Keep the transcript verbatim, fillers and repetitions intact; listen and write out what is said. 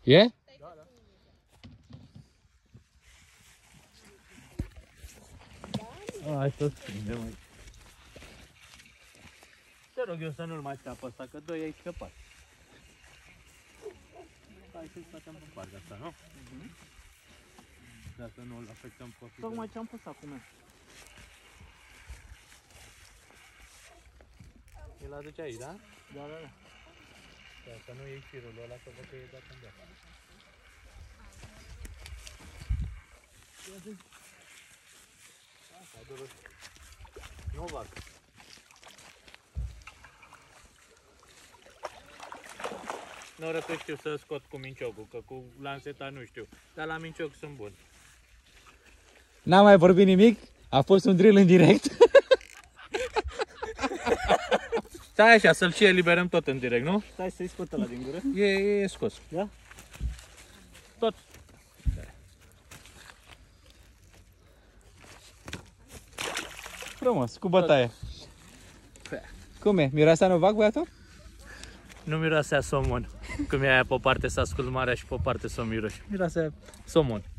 E? Da, da. Hai să strângem aici. Te rog eu să nu-l mai scapă ăsta, că doi ai scăpat. Hai să-i scoatem pe partea asta, nu? Uh-huh. Ca să nu-l afectăm pe fidel. Tocmai ce-am pus acum. El aduce aici, da? Da, da, da. Ca să nu iei firul ăla, să văd că e dat în viață. Asta, dură. Nu fac. Nu arăt că știu să scot cu minciocul, că cu lanseta nu știu, dar la mincioc sunt bun. N-am mai vorbit nimic, a fost un drill în direct. Stai așa, să-l și eliberăm tot în direct, nu? Stai să-i scot ăla din gură. E, e, e scos. Da? Tot. Frumos, cu bătaie. Cum e? Miroase novac, băiatul? Nu miroase a somon. Cum e aia pe parte să ascult marea și pe parte să o miroși. Miroase somon.